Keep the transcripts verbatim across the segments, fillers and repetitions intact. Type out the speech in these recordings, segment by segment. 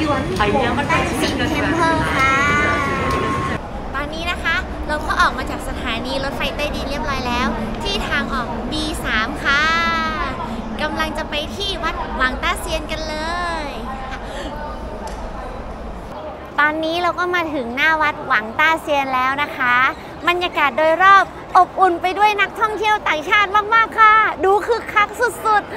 ตั้งสิงเทมเพลค่ะตอนนี้นะคะเราก็ออกมาจากสถานีรถไฟใต้ดินเรียบร้อยแล้วที่ทางออก บี สาม ค่ะกำลังจะไปที่วัดหวังต้าเซียนกันเลยตอนนี้เราก็มาถึงหน้าวัดหวังต้าเซียนแล้วนะคะบรรยากาศโดยรอบอบอุ่นไปด้วยนักท่องเที่ยวต่างชาติมากๆค่ะดูคึกคักสุดๆ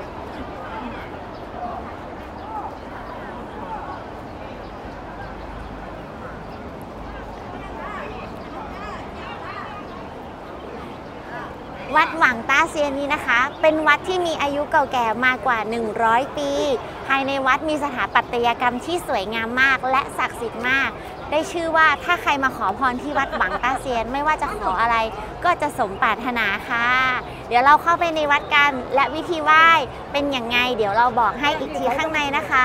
วัดหวังต้าเซียนนี้นะคะเป็นวัดที่มีอายุเก่าแก่มากกว่าหนึ่งร้อยปีภายในวัดมีสถาปัตยกรรมที่สวยงามมากและศักดิ์สิทธิ์มากได้ชื่อว่าถ้าใครมาขอพรที่วัดหวังต้าเซียนไม่ว่าจะขออะไรก็จะสมปรารถนาค่ะเดี๋ยวเราเข้าไปในวัดกันและวิธีไหว้เป็นอย่างไงเดี๋ยวเราบอกให้อีกทีข้างในนะคะ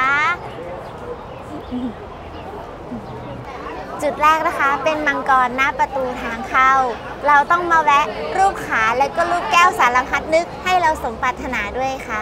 จุดแรกนะคะเป็นมังกรหน้าประตูทางเข้าเราต้องมาแวะรูปขาและก็รูปแก้วสารพัดนึกให้เราสมปรารถนาด้วยค่ะ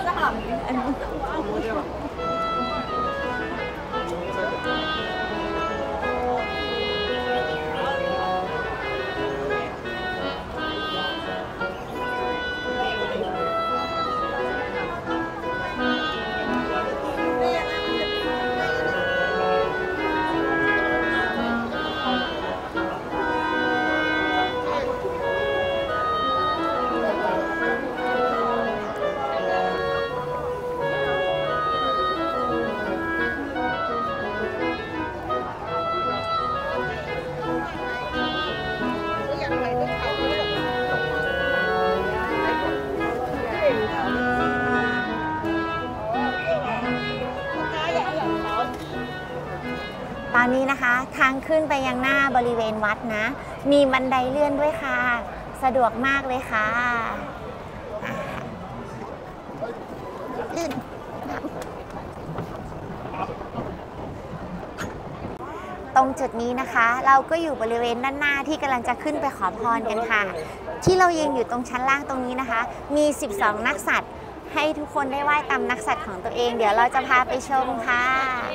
ตอนนี้นะคะทางขึ้นไปยังหน้าบริเวณวัดนะมีบันไดเลื่อนด้วยค่ะสะดวกมากเลยค่ะตรงจุดนี้นะคะเราก็อยู่บริเวณด้านหน้าที่กำลังจะขึ้นไปขอพรกันค่ะที่เรายืนอยู่ตรงชั้นล่างตรงนี้นะคะมีสิบสองนักสัตว์ให้ทุกคนได้ไหว้ตามนักสัตว์ของตัวเองเดี๋ยวเราจะพาไปชมค่ะ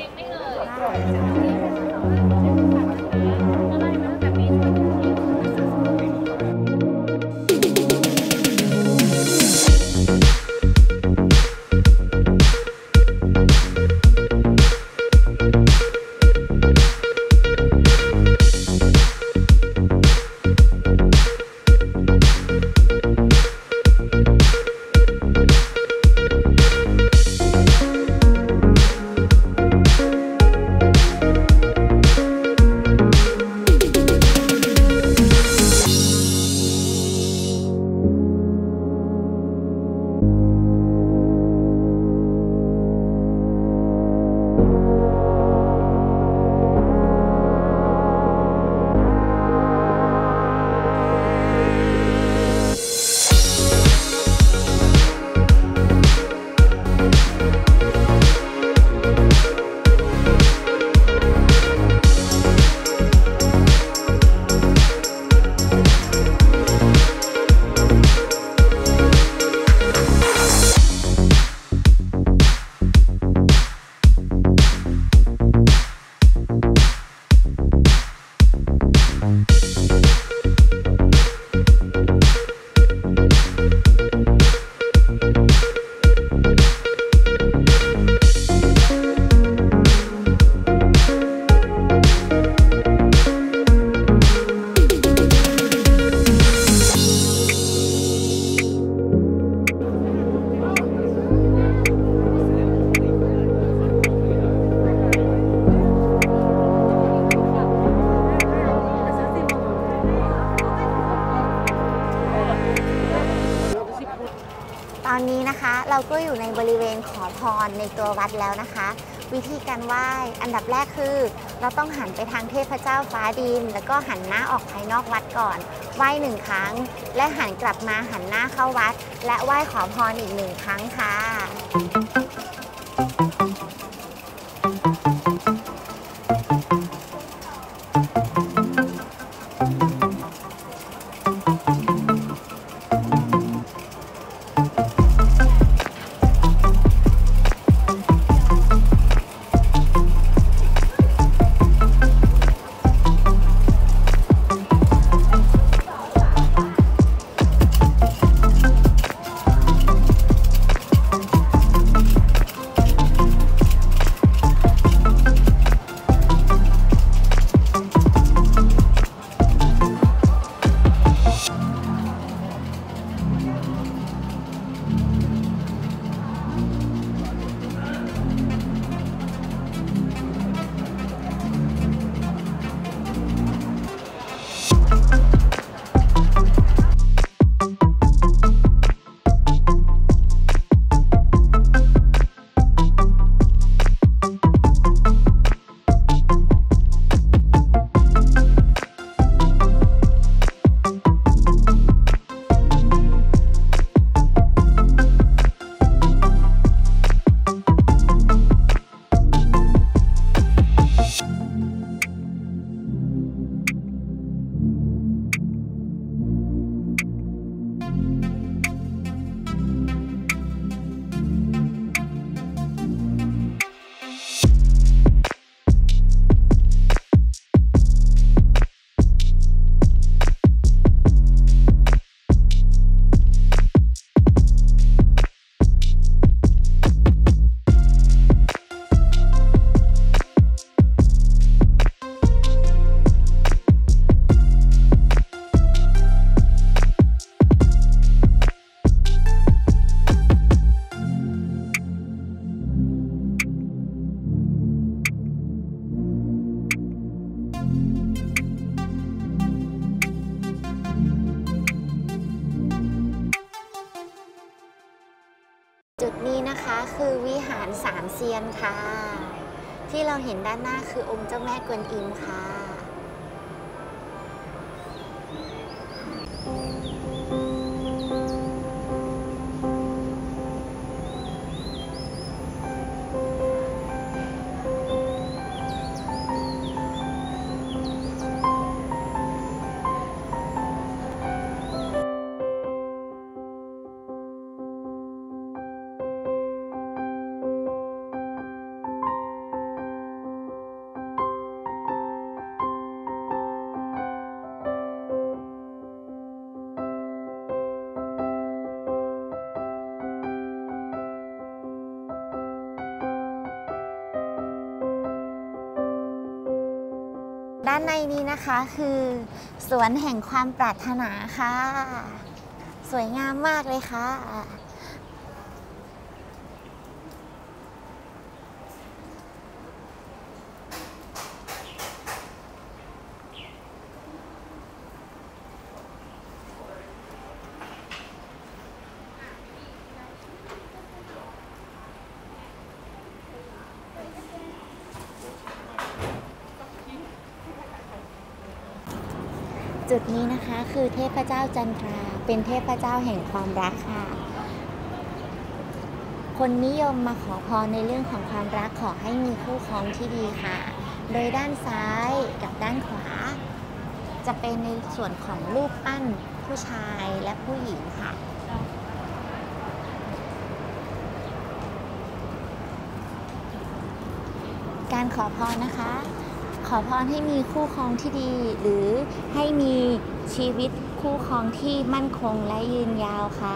ตอนนี้นะคะเราก็อยู่ในบริเวณขอพรในตัววัดแล้วนะคะวิธีการไหว้อันดับแรกคือเราต้องหันไปทางเทพเจ้าฟ้าดินแล้วก็หันหน้าออกภายนอกวัดก่อนไหว้หนึ่งครั้งและหันกลับมาหันหน้าเข้าวัดและไหว้ขอพรอีกหนึ่งครั้งค่ะจุดนี้นะคะคือวิหารสามเซียนค่ะที่เราเห็นด้านหน้าคือองค์เจ้าแม่กวนอิมค่ะด้านในนี้นะคะคือสวนแห่งความปรารถนาค่ะสวยงามมากเลยค่ะจุดนี้นะคะคือเทพเจ้าจันทราเป็นเทพเจ้าแห่งความรักค่ะคนนิยมมาขอพรในเรื่องของความรักขอให้มีคู่ครองที่ดีค่ะโดยด้านซ้ายกับด้านขวาจะเป็นในส่วนของรูปปั้นผู้ชายและผู้หญิงค่ะการขอพรนะคะขอพรให้มีคู่ครองที่ดีหรือให้มีชีวิตคู่ครองที่มั่นคงและยืนยาวค่ะ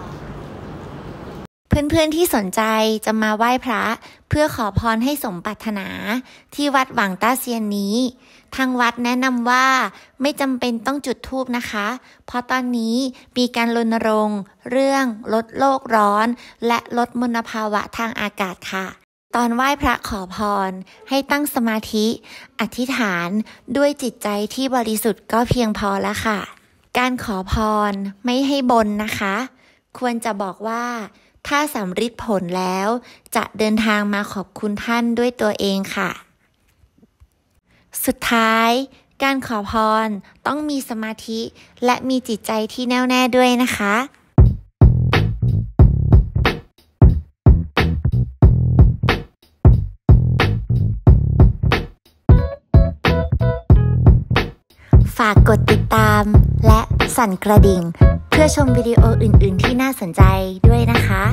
เพื่อนๆที่สนใจจะมาไหว้พระเพื่อขอพรให้สมปรารถนาที่วัดหวังต้าเซียนนี้ทางวัดแนะนำว่าไม่จำเป็นต้องจุดธูปนะคะเพราะตอนนี้มีการรณรงค์เรื่องลดโลกร้อนและลดมลภาวะทางอากาศค่ะตอนไหว้พระขอพรให้ตั้งสมาธิอธิษฐานด้วยจิตใจที่บริสุทธิ์ก็เพียงพอแล้วค่ะการขอพรไม่ให้บนนะคะควรจะบอกว่าถ้าสำฤทธิ์ผลแล้วจะเดินทางมาขอบคุณท่านด้วยตัวเองค่ะสุดท้ายการขอพรต้องมีสมาธิและมีจิตใจที่แน่วแน่ด้วยนะคะฝากกดติดตามและสั่นกระดิ่งเพื่อชมวิดีโออื่นๆที่น่าสนใจด้วยนะคะ